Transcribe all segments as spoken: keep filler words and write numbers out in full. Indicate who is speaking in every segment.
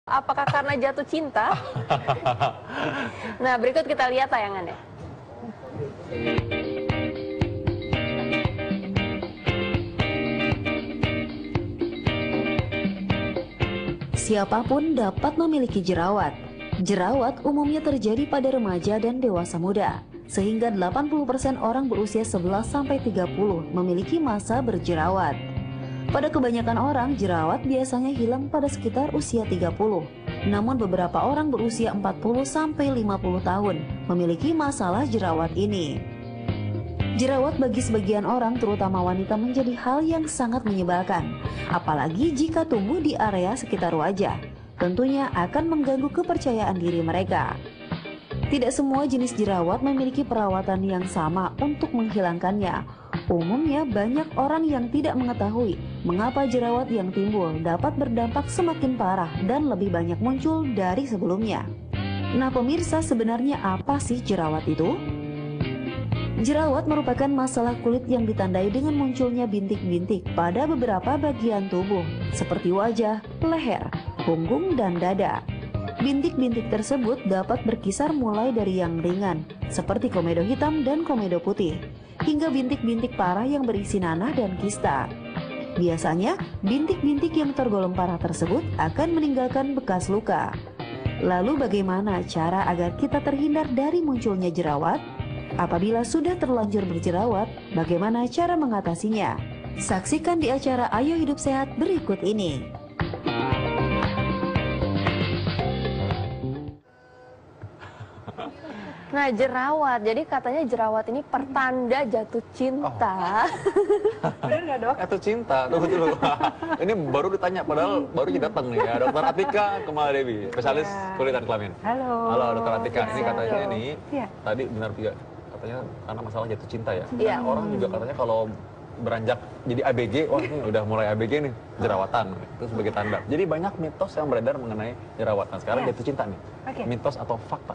Speaker 1: Apakah karena jatuh cinta? Nah, berikut kita lihat tayangannya.
Speaker 2: Siapapun dapat memiliki jerawat. Jerawat umumnya terjadi pada remaja dan dewasa muda, sehingga delapan puluh persen orang berusia sebelas sampai tiga puluh memiliki masa berjerawat. Pada kebanyakan orang, jerawat biasanya hilang pada sekitar usia tiga puluh. Namun beberapa orang berusia empat puluh sampai lima puluh tahun memiliki masalah jerawat ini. Jerawat bagi sebagian orang, terutama wanita, menjadi hal yang sangat menyebalkan, apalagi jika tumbuh di area sekitar wajah. Tentunya akan mengganggu kepercayaan diri mereka. Tidak semua jenis jerawat memiliki perawatan yang sama untuk menghilangkannya. Umumnya banyak orang yang tidak mengetahui mengapa jerawat yang timbul dapat berdampak semakin parah dan lebih banyak muncul dari sebelumnya. Nah pemirsa, sebenarnya apa sih jerawat itu? Jerawat merupakan masalah kulit yang ditandai dengan munculnya bintik-bintik pada beberapa bagian tubuh seperti wajah, leher, punggung, dan dada. Bintik-bintik tersebut dapat berkisar mulai dari yang ringan seperti komedo hitam dan komedo putih, hingga bintik-bintik parah yang berisi nanah dan kista. Biasanya, bintik-bintik yang tergolong parah tersebut akan meninggalkan bekas luka. Lalu bagaimana cara agar kita terhindar dari munculnya jerawat? Apabila sudah terlanjur berjerawat, bagaimana cara mengatasinya? Saksikan di acara Ayo Hidup Sehat berikut ini.
Speaker 1: Nah, jerawat. Jadi katanya jerawat ini pertanda jatuh cinta.
Speaker 3: Oh. Benar nggak, Dok? Jatuh cinta. Tunggu dulu. Ini baru ditanya, padahal baru kita datang nih ya. Dokter Atika Kumaladewi, spesialis ya. Kulit dan kelamin.
Speaker 4: Halo.
Speaker 3: Halo, Dokter Atika. Ini katanya
Speaker 1: Halo.
Speaker 3: nih,
Speaker 4: ya.
Speaker 3: tadi benar juga. Katanya karena masalah jatuh cinta ya.
Speaker 1: Iya.
Speaker 3: Nah, orang juga katanya kalau beranjak jadi A B G, wah ini udah mulai A B G nih, jerawatan. Itu sebagai tanda. Jadi banyak mitos yang beredar mengenai jerawatan. Sekarang
Speaker 4: ya.
Speaker 3: jatuh cinta nih.
Speaker 4: Okay.
Speaker 3: Mitos atau fakta?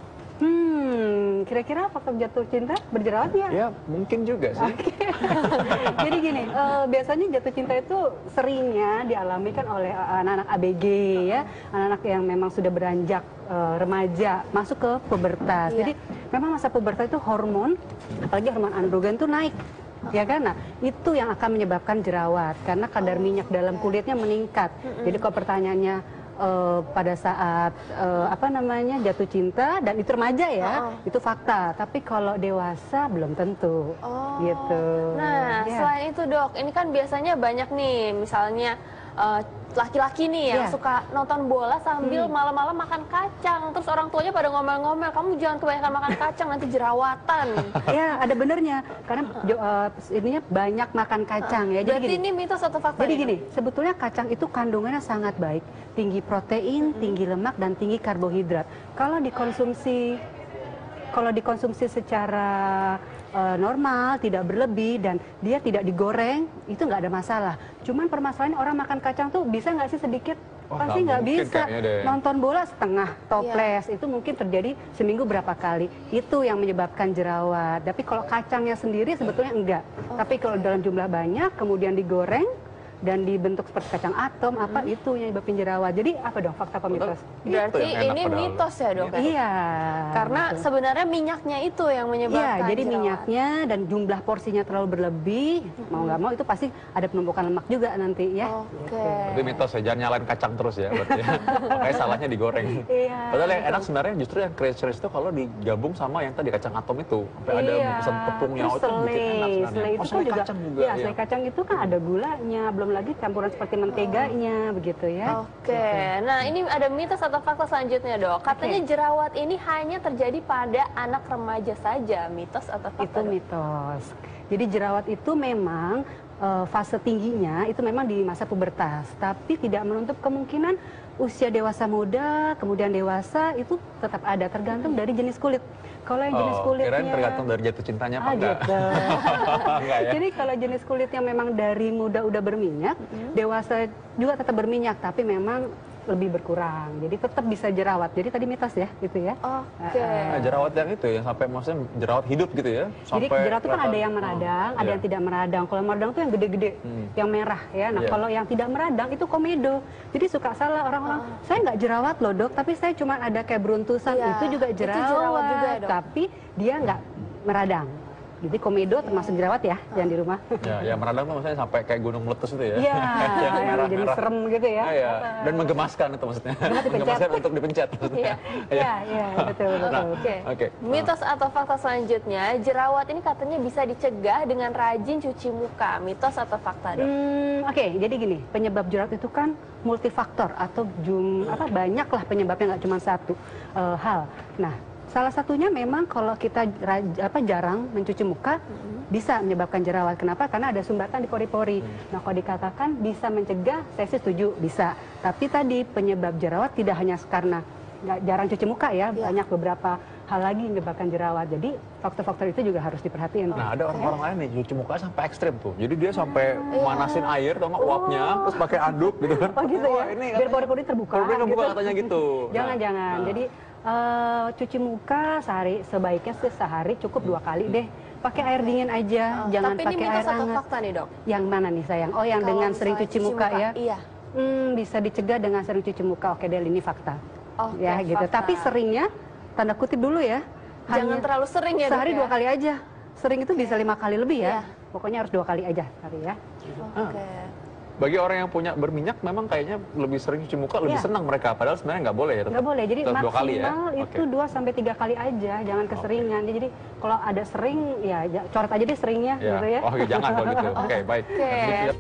Speaker 4: Hmm, kira-kira faktor jatuh cinta berjerawat ya?
Speaker 3: Ya, mungkin juga sih.
Speaker 4: Okay. Jadi gini, uh, biasanya jatuh cinta itu seringnya dialami kan oleh anak-anak A B G ya, anak-anak yang memang sudah beranjak uh, remaja, masuk ke pubertas.
Speaker 1: Yeah.
Speaker 4: Jadi memang masa pubertas itu hormon, apalagi hormon androgen itu naik. Ya kan, nah itu yang akan menyebabkan jerawat karena kadar minyak dalam kulitnya meningkat. Jadi kalau pertanyaannya Uh, pada saat uh, apa namanya jatuh cinta dan itu remaja ya, uh-uh. itu fakta. Tapi kalau dewasa belum tentu.
Speaker 1: Oh.
Speaker 4: Gitu.
Speaker 1: Nah, yeah. selain itu dok, ini kan biasanya banyak nih, misalnya uh, laki-laki nih yang yeah. suka nonton bola sambil hmm. malam-malam makan kacang. Terus orang tuanya pada ngomel-ngomel, kamu jangan kebanyakan makan kacang nanti jerawatan.
Speaker 4: Ya, ada benernya. Karena uh, ininya banyak makan kacang ya.
Speaker 1: Jadi
Speaker 4: Jadi
Speaker 1: gini, ini mitos atau fakta?
Speaker 4: Jadi gini, sebetulnya kacang itu kandungannya sangat baik, tinggi protein, hmm. tinggi lemak, dan tinggi karbohidrat. Kalau dikonsumsi, kalau dikonsumsi secara uh, normal, tidak berlebih, dan dia tidak digoreng, itu nggak ada masalah. Cuman permasalahan orang makan kacang tuh bisa nggak sih sedikit?
Speaker 3: Oh,
Speaker 4: pasti nggak bisa. Nonton bola setengah toples,
Speaker 1: yeah.
Speaker 4: itu mungkin terjadi seminggu berapa kali. Itu yang menyebabkan jerawat. Tapi kalau kacangnya sendiri sebetulnya enggak. Okay. Tapi kalau dalam jumlah banyak, kemudian digoreng, dan dibentuk seperti kacang atom, apa hmm. itu yang menyebabkan jerawat. Jadi apa dong fakta apa mitos?
Speaker 1: Berarti ini mitos ya dok?
Speaker 4: Iya.
Speaker 1: Karena betul. sebenarnya minyaknya itu yang menyebabkan
Speaker 4: Iya, jadi
Speaker 1: jerawat.
Speaker 4: minyaknya dan jumlah porsinya terlalu berlebih, hmm. mau nggak mau itu pasti ada penumpukan lemak juga nanti ya.
Speaker 1: Oke. Okay.
Speaker 3: Itu mitos ya, jangan nyalain kacang terus ya. Berarti ya. Makanya salahnya digoreng.
Speaker 4: Iya.
Speaker 3: Padahal yang enak sebenarnya justru yang crunchy itu kalau digabung sama yang tadi kacang atom itu. Sampai ada
Speaker 4: iya.
Speaker 3: pesan tepungnya,
Speaker 4: itu bikin enak sebenarnya.
Speaker 3: Selai
Speaker 4: itu
Speaker 3: oh,
Speaker 4: kan juga,
Speaker 3: kacang juga.
Speaker 4: Ya, selai kacang itu kan ada gulanya, belum lagi campuran seperti menteganya, oh. begitu ya.
Speaker 1: Oke, okay. Nah ini ada mitos atau fakta selanjutnya dok. Katanya okay. jerawat ini hanya terjadi pada anak remaja saja, mitos atau fakta?
Speaker 4: Itu mitos. Jadi jerawat itu memang uh, fase tingginya itu memang di masa pubertas, tapi tidak menutup kemungkinan usia dewasa muda, kemudian dewasa itu tetap ada, tergantung dari jenis kulit. Kalau yang jenis
Speaker 3: oh,
Speaker 4: kulitnya
Speaker 3: kirain tergantung dari jatuh cintanya apa
Speaker 4: ah,
Speaker 3: enggak?
Speaker 4: Gitu.
Speaker 3: Enggak ya?
Speaker 4: Jadi kalau jenis kulit yang memang dari muda udah berminyak, mm-hmm. dewasa juga tetap berminyak, tapi memang lebih berkurang. Jadi tetap bisa jerawat. Jadi tadi mitos ya, gitu ya.
Speaker 1: Oke.
Speaker 4: Uh,
Speaker 3: Nah, jerawat yang itu yang sampai maksudnya jerawat hidup gitu ya.
Speaker 4: Jadi
Speaker 3: Sampai
Speaker 4: jerawat itu kan ada yang
Speaker 3: kelihatan-
Speaker 4: meradang,
Speaker 3: oh,
Speaker 4: ada
Speaker 3: iya.
Speaker 4: yang tidak meradang. Kalau meradang itu yang gede-gede,
Speaker 3: Hmm.
Speaker 4: yang merah ya. Nah,
Speaker 3: Iya.
Speaker 4: kalau yang tidak meradang itu komedo. Jadi suka salah orang-orang, saya nggak jerawat loh dok, tapi saya cuma ada kayak beruntusan.
Speaker 1: Iya,
Speaker 4: Itu juga
Speaker 1: itu
Speaker 4: jerawat,
Speaker 1: jerawat juga ya, Dok?
Speaker 4: tapi dia nggak meradang. Jadi komedo termasuk jerawat ya, yang di rumah.
Speaker 3: Ya, ya meradang tuh maksudnya sampai kayak gunung meletus itu ya.
Speaker 4: Iya,
Speaker 3: Yang
Speaker 4: yang jadi
Speaker 3: merah-merah.
Speaker 4: serem gitu ya.
Speaker 3: Ah, iya. Dan menggemaskan itu maksudnya.
Speaker 4: dipencet.
Speaker 3: Menggemaskan untuk dipencet maksudnya.
Speaker 4: Iya, iya, betul, betul.
Speaker 3: Nah,
Speaker 1: Oke.
Speaker 3: Oke.
Speaker 1: Mitos atau fakta selanjutnya, jerawat ini katanya bisa dicegah dengan rajin cuci muka. Mitos atau fakta, Dok?
Speaker 4: Hmm, Oke, jadi gini, penyebab jerawat itu kan multifaktor atau jum, apa banyak lah penyebabnya, nggak cuma satu eh, hal. Nah, salah satunya memang kalau kita raj- apa jarang mencuci muka bisa menyebabkan jerawat. Kenapa? Karena ada sumbatan di pori-pori. Nah, kalau dikatakan bisa mencegah, saya sih setuju bisa. Tapi tadi penyebab jerawat tidak hanya karena nggak jarang cuci muka ya,
Speaker 1: Iya.
Speaker 4: banyak beberapa hal lagi yang menyebabkan jerawat. Jadi faktor-faktor itu juga harus diperhatiin.
Speaker 3: Nah, ada orang-orang lain nih cuci muka sampai ekstrim tuh. Jadi dia sampai
Speaker 1: Iya.
Speaker 3: manasin air, tau nggak, uapnya, terus pakai anduk gitu kan.
Speaker 4: Oh gitu ya?
Speaker 3: Wah, ini
Speaker 4: Biar
Speaker 3: katanya-
Speaker 4: pori-pori terbuka.
Speaker 3: Pori-pori terbuka
Speaker 4: gitu.
Speaker 3: katanya gitu.
Speaker 4: Jangan-jangan.
Speaker 3: Nah,
Speaker 4: Jadi eh, cuci muka sehari sebaiknya sih sehari cukup dua kali deh. Pakai air dingin aja,
Speaker 1: Oh,
Speaker 4: jangan
Speaker 1: tapi ini
Speaker 4: pakai air
Speaker 1: mitos atau
Speaker 4: hangat.
Speaker 1: fakta nih, Dok?
Speaker 4: Yang mana nih sayang? Oh, yang
Speaker 1: Kalau
Speaker 4: dengan sering
Speaker 1: misalnya
Speaker 4: cuci muka, ya?
Speaker 1: Iya.
Speaker 4: Hmm, bisa dicegah dengan sering cuci muka. Oke, Del, ini fakta.
Speaker 1: Oke,
Speaker 4: ya gitu.
Speaker 1: fakta.
Speaker 4: Tapi seringnya tanda kutip dulu ya.
Speaker 1: Jangan
Speaker 4: Hanya
Speaker 1: terlalu sering ya, Dok,
Speaker 4: sehari
Speaker 1: ya?
Speaker 4: dua kali aja. Sering itu bisa lima kali lebih ya.
Speaker 1: Iya.
Speaker 4: Pokoknya harus dua kali aja sehari ya.
Speaker 1: Oke.
Speaker 3: Bagi orang yang punya berminyak memang kayaknya lebih sering cuci muka, lebih
Speaker 4: Iya.
Speaker 3: senang mereka. Padahal sebenarnya nggak boleh ya. tetap-
Speaker 4: Nggak boleh, jadi
Speaker 3: tetap dua
Speaker 4: maksimal
Speaker 3: kali ya.
Speaker 4: itu
Speaker 3: Oke.
Speaker 4: dua sampai tiga kali aja, jangan keseringan. Jadi kalau ada sering, ya ja- coret aja deh seringnya,
Speaker 3: Ya.
Speaker 4: gitu ya.
Speaker 3: Oh, oke, jangan kalau gitu. Oke, baik.
Speaker 1: Oke.
Speaker 3: Nanti kita-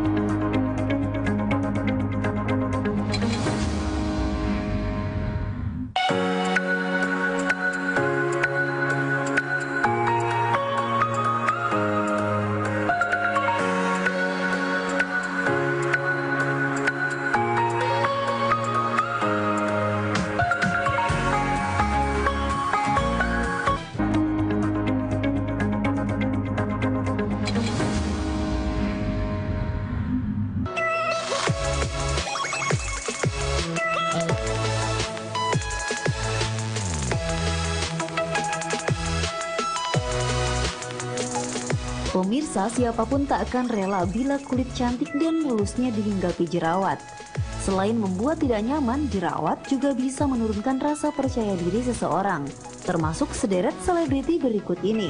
Speaker 2: Pemirsa, siapapun tak akan rela bila kulit cantik dan mulusnya dihinggapi jerawat. Selain membuat tidak nyaman, jerawat juga bisa menurunkan rasa percaya diri seseorang, termasuk sederet selebriti berikut ini.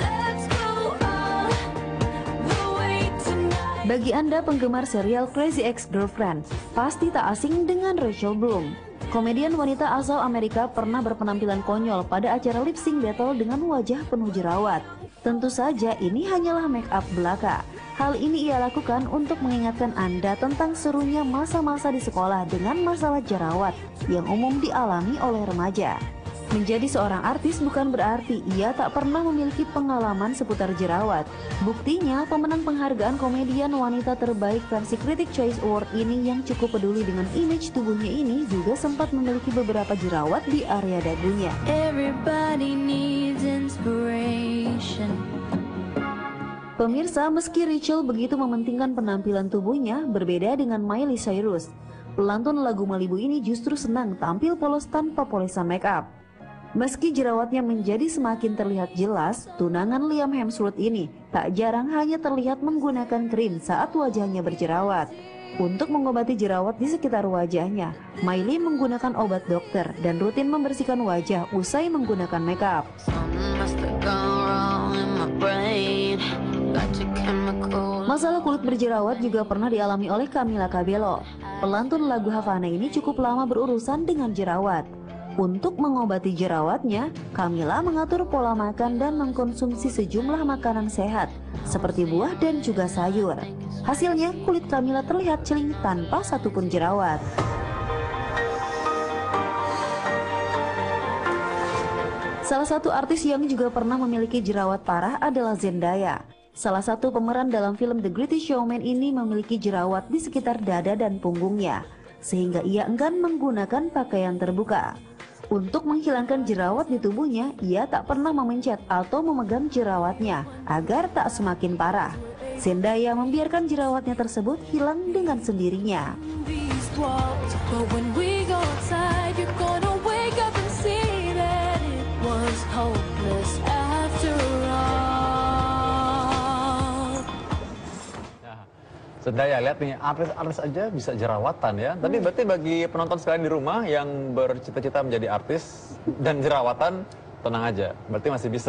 Speaker 2: Bagi Anda penggemar serial Crazy Ex-Girlfriend, pasti tak asing dengan Rachel Bloom. Komedian wanita asal Amerika pernah berpenampilan konyol pada acara lip sync battle dengan wajah penuh jerawat. Tentu saja ini hanyalah make up belaka. Hal ini ia lakukan untuk mengingatkan Anda tentang serunya masa-masa di sekolah dengan masalah jerawat yang umum dialami oleh remaja. Menjadi seorang artis bukan berarti ia tak pernah memiliki pengalaman seputar jerawat. Buktinya, pemenang penghargaan komedian wanita terbaik versi Critic Choice Award ini yang cukup peduli dengan image tubuhnya ini juga sempat memiliki beberapa jerawat di area dagunya.
Speaker 5: Everybody needs inspiration.
Speaker 2: Pemirsa, meski Rachel begitu mementingkan penampilan tubuhnya, berbeda dengan Miley Cyrus. Pelantun lagu Malibu ini justru senang tampil polos tanpa polesan make up. Meski jerawatnya menjadi semakin terlihat jelas, tunangan Liam Hemsworth ini tak jarang hanya terlihat menggunakan krim saat wajahnya berjerawat. Untuk mengobati jerawat di sekitar wajahnya, Miley menggunakan obat dokter dan rutin membersihkan wajah usai menggunakan make up.
Speaker 5: Something must have gone wrong in my brain. Got your chemical.
Speaker 2: Masalah kulit berjerawat juga pernah dialami oleh Camila Cabello. Pelantun lagu Havana ini cukup lama berurusan dengan jerawat. Untuk mengobati jerawatnya, Camila mengatur pola makan dan mengkonsumsi sejumlah makanan sehat, seperti buah dan juga sayur. Hasilnya, kulit Camila terlihat celing tanpa satupun jerawat. Salah satu artis yang juga pernah memiliki jerawat parah adalah Zendaya. Salah satu pemeran dalam film The Greatest Showman ini memiliki jerawat di sekitar dada dan punggungnya, sehingga ia enggan menggunakan pakaian terbuka. Untuk menghilangkan jerawat di tubuhnya, ia tak pernah memencet atau memegang jerawatnya agar tak semakin parah. Zendaya membiarkan jerawatnya tersebut hilang dengan sendirinya.
Speaker 5: These
Speaker 6: walls, but when we go outside, you're gonna wake up and see that it was hopeless after all.
Speaker 3: Nah, sudah ya lihat nih, artis-artis aja bisa jerawatan ya. Tapi berarti bagi penonton sekalian di rumah yang bercita-cita menjadi artis dan jerawatan, tenang aja, berarti masih bisa.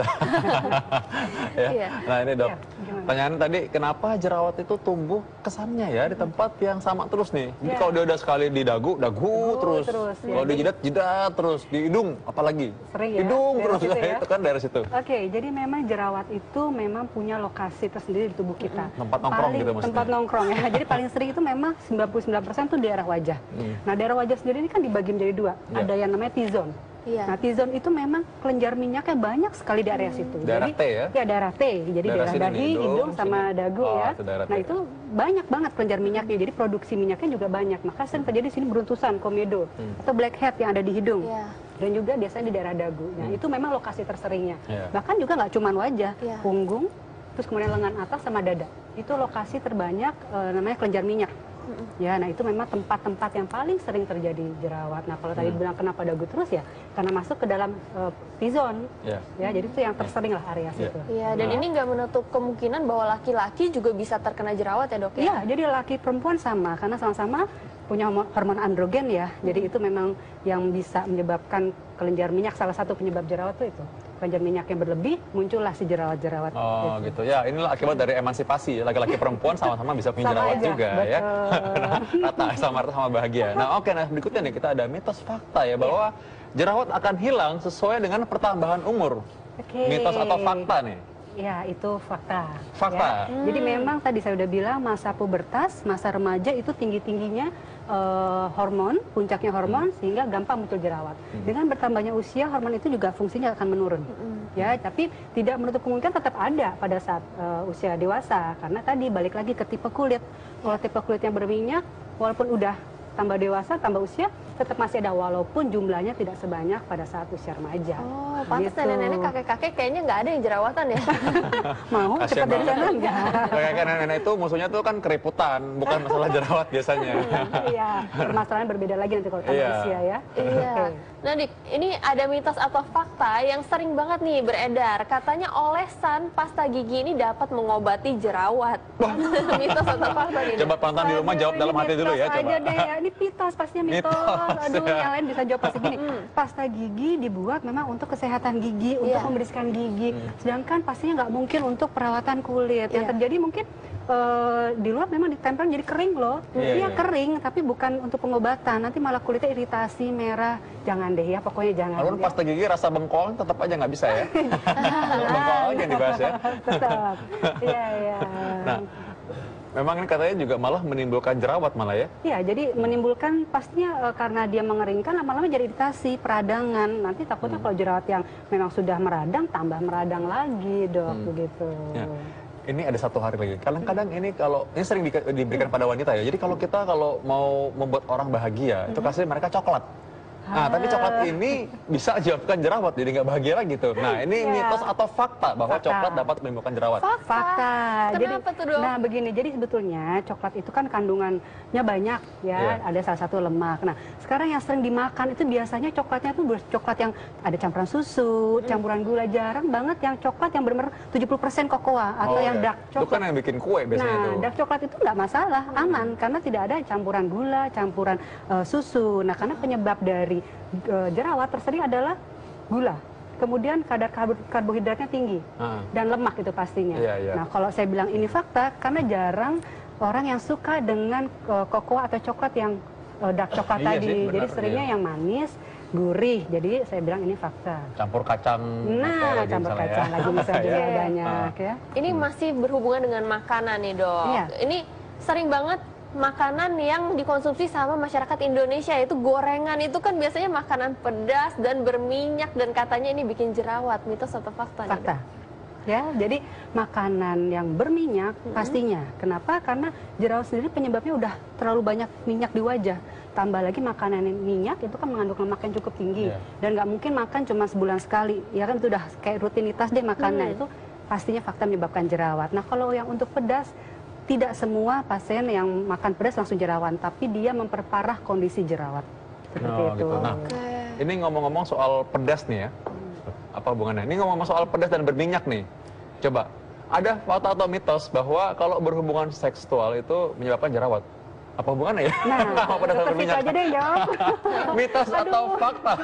Speaker 3: Ya.
Speaker 1: Iya.
Speaker 3: Nah ini dok,
Speaker 4: Iya, gimana?
Speaker 3: pertanyaan tadi, kenapa jerawat itu tumbuh kesannya ya di tempat yang sama terus nih? Jadi
Speaker 4: Iya.
Speaker 3: kalau dia udah sekali di dagu, dagu terus.
Speaker 4: terus, ya.
Speaker 3: Kalau di jidat, jidat terus. Di hidung, apalagi?
Speaker 4: Sering ya,
Speaker 3: Hidung
Speaker 4: daerah
Speaker 3: terus,
Speaker 4: situ ya.
Speaker 3: itu kan daerah situ.
Speaker 4: Oke, jadi memang jerawat itu memang punya lokasi tersendiri di tubuh kita.
Speaker 3: Tempat nongkrong
Speaker 4: Paling-
Speaker 3: gitu maksudnya?
Speaker 4: Tempat nongkrong ya. Jadi paling sering itu memang sembilan puluh sembilan persen itu daerah wajah.
Speaker 3: Hmm.
Speaker 4: Nah, daerah wajah sendiri ini kan dibagi menjadi dua.
Speaker 3: Iya.
Speaker 4: Ada yang namanya T-zone.
Speaker 1: Iya.
Speaker 4: Nah, T-zone itu memang kelenjar minyaknya banyak sekali di area situ.
Speaker 3: Daerah
Speaker 4: Jadi,
Speaker 3: T ya?
Speaker 4: Ya, daerah T. Jadi
Speaker 3: Daerah
Speaker 4: daerah,
Speaker 3: sini nih,
Speaker 4: dahi,
Speaker 3: hidung,
Speaker 4: hidung, sama
Speaker 3: sini.
Speaker 4: dagu
Speaker 3: Oh,
Speaker 4: ya.
Speaker 3: itu daerah
Speaker 4: Nah,
Speaker 3: T.
Speaker 4: itu banyak banget kelenjar minyaknya. Jadi produksi minyaknya juga banyak. Maka sering terjadi di sini beruntusan, komedo,
Speaker 3: Hmm.
Speaker 4: atau blackhead yang ada di hidung.
Speaker 1: Iya.
Speaker 4: Dan juga biasanya di daerah dagu. Nah, itu memang lokasi terseringnya.
Speaker 3: Iya.
Speaker 4: Bahkan juga nggak cuma wajah,
Speaker 1: Iya.
Speaker 4: punggung, terus kemudian lengan atas sama dada. Itu lokasi terbanyak eh, namanya kelenjar minyak. Ya, nah itu memang tempat-tempat yang paling sering terjadi jerawat. Nah, kalau tadi
Speaker 3: Hmm.
Speaker 4: bilang kenapa dagu terus ya, karena masuk ke dalam eh, T-zone.
Speaker 3: Iya.
Speaker 4: Ya, jadi itu yang tersering lah area
Speaker 3: Iya.
Speaker 4: situ.
Speaker 1: Iya, dan
Speaker 3: Nah.
Speaker 1: ini nggak menutup kemungkinan bahwa laki-laki juga bisa terkena jerawat ya dok ya?
Speaker 4: Iya, jadi laki perempuan sama karena sama-sama punya hormon- hormon androgen ya. Jadi itu memang yang bisa menyebabkan kelenjar minyak. Salah satu penyebab jerawat itu itu kelenjar minyak yang berlebih, muncullah si jerawat-jerawat.
Speaker 3: Oh
Speaker 4: itu.
Speaker 3: gitu ya, inilah akibat dari emansipasi. Laki-laki perempuan sama-sama bisa punya
Speaker 4: Sama
Speaker 3: jerawat
Speaker 4: aja,
Speaker 3: juga ya.
Speaker 4: betul.
Speaker 3: Rata sama rata sama bahagia. Nah oke, nah berikutnya nih kita ada mitos fakta ya bahwa jerawat akan hilang sesuai dengan pertambahan umur.
Speaker 4: Oke.
Speaker 3: Mitos atau fakta nih?
Speaker 4: Ya, itu fakta.
Speaker 3: Fakta.
Speaker 4: Ya. Jadi memang tadi saya udah bilang masa pubertas, masa remaja itu tinggi-tingginya eh, hormon, puncaknya hormon sehingga gampang muncul jerawat. Dengan bertambahnya usia, hormon itu juga fungsinya akan menurun. Ya, tapi tidak menutup kemungkinan tetap ada pada saat eh, usia dewasa karena tadi balik lagi ke tipe kulit. Kalau tipe kulit yang berminyak, walaupun udah tambah dewasa, tambah usia, tetap masih ada walaupun jumlahnya tidak sebanyak pada saat usia remaja.
Speaker 1: Oh, pantas
Speaker 4: Gitu.
Speaker 1: nenek-nenek, kakek-kakek kayaknya nggak ada yang jerawatan ya?
Speaker 4: Mau
Speaker 3: Kasian
Speaker 4: cepat dari
Speaker 3: banget.
Speaker 4: sana enggak?
Speaker 3: Kayak kan nenek itu musuhnya tuh kan keriputan, bukan masalah jerawat biasanya.
Speaker 4: Iya, permasalahan berbeda lagi nanti kalau tambah
Speaker 3: Iya.
Speaker 4: usia ya.
Speaker 1: Iya.
Speaker 4: Oke.
Speaker 1: Nah, Dik, ini ada mitos atau fakta yang sering banget nih beredar. Katanya olesan pasta gigi ini dapat mengobati jerawat. Mitos atau fakta nih? Dok?
Speaker 3: Coba penonton di rumah
Speaker 4: Aduh,
Speaker 3: jawab dalam
Speaker 4: ini
Speaker 3: hati dulu ya,
Speaker 4: mitos
Speaker 3: coba.
Speaker 4: aja deh ya. Ini mitos, pastinya mitos.
Speaker 3: Mitos.
Speaker 4: Aduh, yang lain bisa jawab pasti gini. Pasta gigi dibuat memang untuk kesehatan gigi, untuk
Speaker 1: Iya.
Speaker 4: membersihkan gigi. Sedangkan pastinya nggak mungkin untuk perawatan kulit. Yang
Speaker 1: Iya.
Speaker 4: terjadi mungkin eh, di luar memang ditempel jadi kering loh.
Speaker 3: Iya,
Speaker 4: Iya
Speaker 3: iya.
Speaker 4: kering, tapi bukan untuk pengobatan. Nanti malah kulitnya iritasi, merah. Jangan deh ya, pokoknya jangan.
Speaker 3: Walaupun
Speaker 4: ya.
Speaker 3: pasta gigi rasa bengkol tetap aja nggak bisa ya. Bengkol aja yang dibahas ya.
Speaker 4: Tetap. Iya, iya.
Speaker 3: Nah, memang ini katanya juga malah menimbulkan jerawat malah ya.
Speaker 4: Iya, jadi menimbulkan pastinya eh, karena dia mengeringkan lama-lama jadi iritasi, peradangan. Nanti takutnya kalau jerawat yang memang sudah meradang tambah meradang lagi, Dok, begitu.
Speaker 3: Ya. Ini ada satu hari lagi. Kadang-kadang ini kalau ini sering di- diberikan pada wanita ya. Jadi kalau kita kalau mau membuat orang bahagia, itu kasih mereka coklat. Nah, tapi coklat ini bisa menyebabkan jerawat, jadi nggak bahagia lagi tuh. Nah, ini
Speaker 4: Iya.
Speaker 3: mitos atau fakta bahwa
Speaker 4: Fakta.
Speaker 3: coklat dapat menimbulkan jerawat?
Speaker 1: Fakta.
Speaker 4: Fakta.
Speaker 1: Kenapa tuh, Dok?
Speaker 4: Nah, begini. Jadi sebetulnya coklat itu kan kandungannya banyak ya.
Speaker 3: Iya.
Speaker 4: Ada salah satu lemak. Nah, sekarang yang sering dimakan itu biasanya coklatnya tuh coklat yang ada campuran susu, campuran gula. Jarang banget yang coklat yang benar-benar tujuh puluh persen kokoa atau
Speaker 3: Oh,
Speaker 4: yang
Speaker 3: iya.
Speaker 4: dark
Speaker 3: Itu
Speaker 4: coklat.
Speaker 3: kan yang bikin kue biasanya
Speaker 4: Nah,
Speaker 3: tuh.
Speaker 4: dark coklat itu nggak masalah, aman karena tidak ada campuran gula, campuran eh, susu. Nah, karena penyebab dari eh, jerawat tersering adalah gula. Kemudian kadar karbo- karbohidratnya tinggi
Speaker 3: Ah.
Speaker 4: dan lemak itu pastinya.
Speaker 3: Iya, iya.
Speaker 4: Nah, kalau saya bilang ini fakta karena jarang orang yang suka dengan eh, kokoa atau coklat yang eh, dark coklat
Speaker 3: Iya
Speaker 4: tadi.
Speaker 3: sih,
Speaker 4: Jadi
Speaker 3: benar,
Speaker 4: seringnya
Speaker 3: iya.
Speaker 4: yang manis, gurih. Jadi saya bilang ini fakta.
Speaker 3: Campur kacang. apa
Speaker 4: Nah,
Speaker 3: lagi
Speaker 4: campur
Speaker 3: misalnya
Speaker 4: kacang
Speaker 3: ya.
Speaker 4: lagi misalnya
Speaker 3: Ya.
Speaker 4: juga banyak ya.
Speaker 1: Ini masih berhubungan dengan makanan nih, Dok.
Speaker 4: Iya.
Speaker 1: Ini sering banget makanan yang dikonsumsi sama masyarakat Indonesia, itu gorengan. Itu kan biasanya makanan pedas dan berminyak dan katanya ini bikin jerawat. Mitos atau fakta nih,
Speaker 4: Fakta.
Speaker 1: Dok?
Speaker 4: Ya, jadi makanan yang berminyak pastinya. Kenapa? Karena jerawat sendiri penyebabnya udah terlalu banyak minyak di wajah. Tambah lagi makanan yang minyak itu kan mengandung lemak yang cukup tinggi.
Speaker 3: Iya.
Speaker 4: Dan nggak mungkin makan cuma sebulan sekali. Ya kan itu udah kayak rutinitas deh makannya. Itu pastinya fakta menyebabkan jerawat. Nah, kalau yang untuk pedas, tidak semua pasien yang makan pedas langsung jerawat, tapi dia memperparah kondisi jerawat. Seperti
Speaker 3: Oh,
Speaker 4: itu.
Speaker 3: gitu. Nah, ini ngomong-ngomong soal pedas nih ya. Apa hubungannya? Ini ngomong soal pedas dan berminyak nih. Coba, ada fakta atau mitos bahwa kalau berhubungan seksual itu menyebabkan jerawat? Apa hubungannya ya?
Speaker 4: Nah,
Speaker 3: Sama pedas dan
Speaker 4: tetap itu
Speaker 3: berminyak.
Speaker 4: aja deh yang jawab.
Speaker 3: Mitos atau
Speaker 4: Aduh.
Speaker 3: fakta?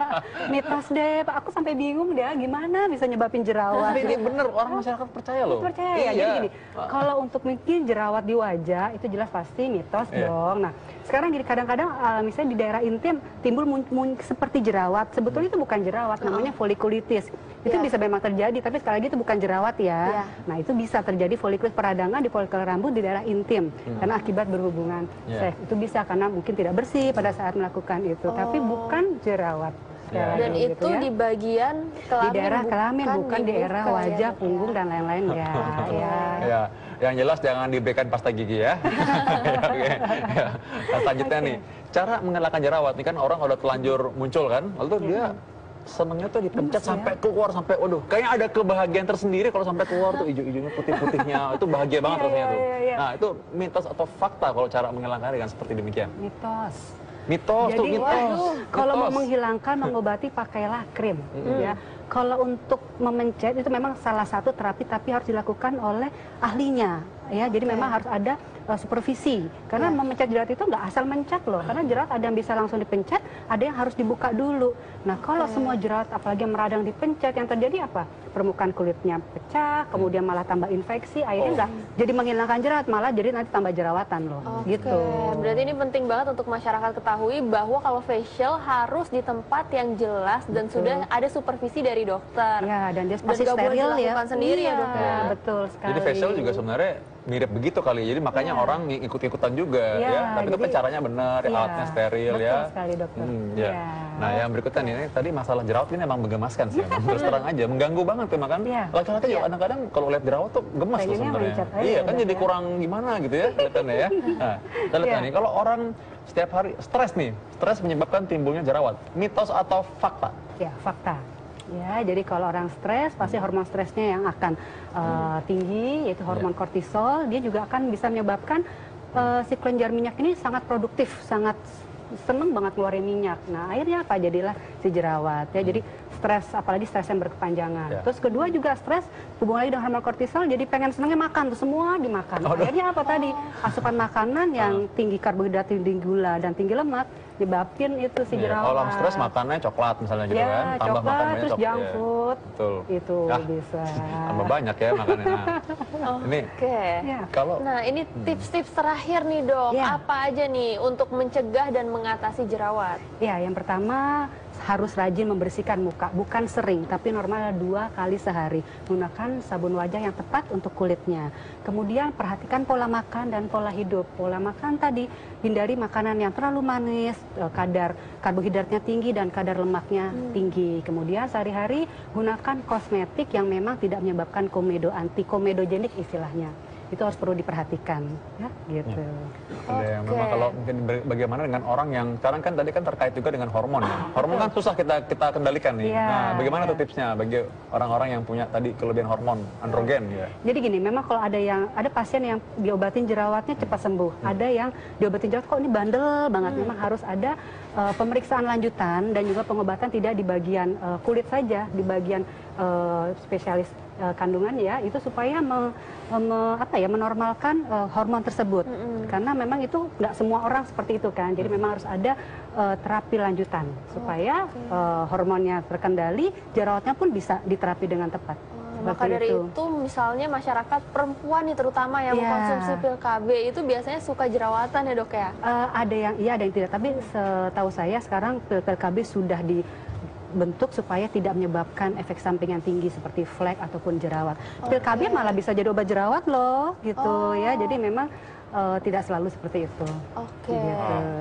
Speaker 4: Mitos deh, Pak. Aku sampai bingung deh, gimana bisa nyebabin jerawat.
Speaker 3: Tapi ini bener, orang masyarakat percaya loh.
Speaker 4: Percaya
Speaker 3: Iya.
Speaker 4: ya, jadi gini, kalau untuk mungkin jerawat di wajah itu jelas pasti mitos
Speaker 3: Iya.
Speaker 4: dong. Nah, sekarang gini kadang-kadang uh, misalnya di daerah intim timbul mun- mun- seperti jerawat, sebetulnya itu bukan jerawat, namanya folikulitis. Itu
Speaker 1: Iya.
Speaker 4: bisa memang terjadi, tapi sekali lagi itu bukan jerawat ya.
Speaker 1: Iya.
Speaker 4: Nah, itu bisa terjadi folikulitis peradangan di folikel rambut di daerah intim karena akibat berhubungan
Speaker 3: Iya.
Speaker 4: seks. Itu bisa karena mungkin tidak bersih pada saat melakukan itu, tapi bukan jerawat.
Speaker 3: Iya.
Speaker 4: Sekali
Speaker 1: Dan
Speaker 4: lagi
Speaker 1: itu
Speaker 4: gitu ya.
Speaker 1: di bagian
Speaker 4: Di
Speaker 1: kelamin,
Speaker 4: daerah kelamin, bukan di daerah
Speaker 1: muka ya,
Speaker 4: wajah,
Speaker 1: Dok, ya.
Speaker 4: punggung dan lain-lain enggak. Ya.
Speaker 3: Ya, yang jelas jangan diberikan pasta gigi ya. Oke. Ya. Nah, selanjutnya nih, cara mengelakkan jerawat ini kan orang udah telanjur muncul kan, lalu tuh dia senengnya tuh dipencet sampai keluar sampai, waduh, kayaknya ada kebahagiaan tersendiri kalau sampai keluar tuh hijau-hijaunya putih-putihnya, itu bahagia banget
Speaker 4: Iya,
Speaker 3: rasanya
Speaker 4: iya,
Speaker 3: tuh.
Speaker 4: iya, iya.
Speaker 3: Nah itu mitos atau fakta kalau cara menghilangkan dengan seperti demikian?
Speaker 4: Mitos.
Speaker 3: Mitos tuh,
Speaker 4: Jadi
Speaker 3: mitos.
Speaker 4: waduh, kalau mau
Speaker 3: Mitos.
Speaker 4: menghilangkan, mengobati pakailah krim. Ya. Kalau untuk memencet itu memang salah satu terapi, tapi harus dilakukan oleh ahlinya. Ya, jadi memang harus ada uh, supervisi. Karena memencet jerawat itu nggak asal mencet loh. Karena jerawat ada yang bisa langsung dipencet, ada yang harus dibuka dulu. Nah, kalau semua jerawat, apalagi yang meradang dipencet, yang terjadi apa? Permukaan kulitnya pecah, kemudian malah tambah infeksi, akhirnya nggak jadi menghilangkan jerawat, malah jadi nanti tambah jerawatan loh.
Speaker 1: Oke,
Speaker 4: Gitu.
Speaker 1: berarti ini penting banget untuk masyarakat ketahui bahwa kalau facial harus di tempat yang jelas dan sudah ada supervisi dari dokter.
Speaker 4: Ya, dan dia
Speaker 1: Dan
Speaker 4: pasti
Speaker 1: nggak boleh
Speaker 4: steril ya.
Speaker 1: dilakukan sendiri ya,
Speaker 4: Iya,
Speaker 1: Dok, ya?
Speaker 4: betul sekali.
Speaker 3: Jadi facial juga sebenarnya mirip begitu kali, jadi makanya orang ikut-ikutan juga
Speaker 4: Iya,
Speaker 3: ya. Tapi itu kan
Speaker 4: jadi-
Speaker 3: caranya benar,
Speaker 4: Iya,
Speaker 3: alatnya steril
Speaker 4: betul
Speaker 3: ya.
Speaker 4: sekali, dokter.
Speaker 3: Hmm, ya.
Speaker 4: Iya.
Speaker 3: Nah yang berikutnya nih, ini tadi masalah jerawat ini emang menggemaskan sih, emang. Terus terang aja, mengganggu banget tuh makan.
Speaker 4: Iya.
Speaker 3: Laki-laki juga kadang-kadang kalau lihat jerawat tuh gemas tuh
Speaker 4: Pengennya
Speaker 3: sebenarnya.
Speaker 4: mencet aja
Speaker 3: Iya
Speaker 4: ya,
Speaker 3: kan
Speaker 4: Dok,
Speaker 3: jadi
Speaker 4: ya.
Speaker 3: kurang gimana gitu ya kelihatannya ya. Nah, kita lihat
Speaker 4: Iya.
Speaker 3: nih, kalau orang setiap hari stres nih, stres menyebabkan timbulnya jerawat, mitos atau fakta?
Speaker 4: Ya, fakta. Ya, jadi kalau orang stres, pasti hormon stresnya yang akan uh, tinggi, yaitu hormon kortisol. Dia juga akan bisa menyebabkan uh, si kelenjar minyak ini sangat produktif, sangat seneng banget ngeluarin minyak. Nah, akhirnya apa? Jadilah si jerawat. Ya, jadi stres, apalagi stres yang berkepanjangan.
Speaker 3: Ya.
Speaker 4: Terus kedua juga stres, hubungan lagi dengan hormon kortisol, jadi pengen senengnya makan, tuh semua dimakan.
Speaker 3: Oh,
Speaker 4: Akhirnya apa tadi? Asupan makanan yang tinggi karbohidrat, tinggi gula, dan tinggi lemak, nyebabin itu si
Speaker 3: Iya,
Speaker 4: jerawat.
Speaker 3: kalau orang stres makannya coklat misalnya gitu
Speaker 4: Ya,
Speaker 3: kan, tambah
Speaker 4: coklat,
Speaker 3: makan banyak
Speaker 4: terus
Speaker 3: coklat.
Speaker 4: junk
Speaker 3: Iya.
Speaker 4: food.
Speaker 3: Betul.
Speaker 4: Itu
Speaker 3: Ah,
Speaker 4: bisa.
Speaker 3: Tambah banyak ya makannya. Nah, ini
Speaker 1: Oke.
Speaker 4: Ya.
Speaker 3: kalau
Speaker 1: Nah, ini tips-tips terakhir nih, Dok.
Speaker 4: Ya.
Speaker 1: Apa aja nih untuk mencegah dan mengatasi jerawat?
Speaker 4: Ya, yang pertama harus rajin membersihkan muka, bukan sering, tapi normal dua kali sehari. Gunakan sabun wajah yang tepat untuk kulitnya. Kemudian perhatikan pola makan dan pola hidup. Pola makan tadi, hindari makanan yang terlalu manis, eh, kadar karbohidratnya tinggi dan kadar lemaknya tinggi. Kemudian sehari-hari gunakan kosmetik yang memang tidak menyebabkan komedo, anti komedogenik istilahnya. Itu harus perlu diperhatikan, ya, gitu.
Speaker 3: ada yang
Speaker 1: Oke.
Speaker 3: memang kalau mungkin ber- bagaimana dengan orang yang sekarang kan tadi kan terkait juga dengan hormon ya. Hormon kan susah kita kita kendalikan nih.
Speaker 4: Iya,
Speaker 3: Nah, bagaimana
Speaker 4: iya.
Speaker 3: tuh tipsnya bagi orang-orang yang punya tadi kelebihan hormon androgen ya?
Speaker 4: Jadi gini, memang kalau ada yang ada pasien yang diobatin jerawatnya cepat sembuh, ada yang diobatin jerawat kok ini bandel banget, memang harus ada uh, pemeriksaan lanjutan dan juga pengobatan tidak di bagian uh, kulit saja, di bagian uh, spesialis uh, kandungan ya, itu supaya me, me- apa ya menormalkan uh, hormon tersebut, karena memang itu nggak semua orang seperti itu kan, jadi memang harus ada uh, terapi lanjutan supaya uh, hormonnya terkendali, jerawatnya pun bisa diterapi dengan tepat.
Speaker 1: Maka
Speaker 4: Seperti
Speaker 1: dari
Speaker 4: itu.
Speaker 1: itu. misalnya masyarakat perempuan nih terutama yang
Speaker 4: Iya.
Speaker 1: mengkonsumsi pil K B itu biasanya suka jerawatan ya, Dok ya?
Speaker 4: Eh, ada yang iya, ada yang tidak. Tapi setahu saya sekarang pil-pil K B sudah dibentuk supaya tidak menyebabkan efek samping yang tinggi seperti flek ataupun jerawat. Pil K B malah bisa jadi obat jerawat loh, gitu ya. Jadi memang eh, tidak selalu seperti itu.
Speaker 1: Oke.
Speaker 4: Gitu.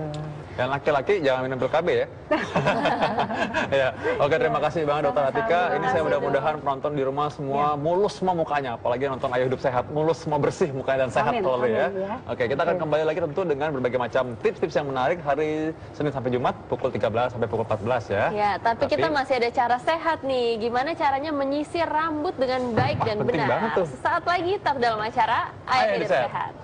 Speaker 3: Dan laki-laki jangan minum pil K B ya. Ya, oke terima kasih banget Dokter Atika. Ini saya mudah-mudahan penonton di rumah semua mulus semua mukanya, apalagi nonton Ayo Hidup Sehat, mulus semua bersih mukanya dan sehat
Speaker 4: Amin,
Speaker 3: selalu ya.
Speaker 4: amin, ya.
Speaker 3: Oke, kita akan kembali lagi tentu dengan berbagai macam tips-tips yang menarik hari Senin sampai Jumat pukul tiga belas sampai pukul empat belas ya.
Speaker 1: Ya, tapi, tapi kita masih ada cara sehat nih. Gimana caranya menyisir rambut dengan baik dan
Speaker 3: penting
Speaker 1: benar.
Speaker 3: banget tuh.
Speaker 1: Sesaat lagi tetap dalam acara Ayo Hidup Sehat.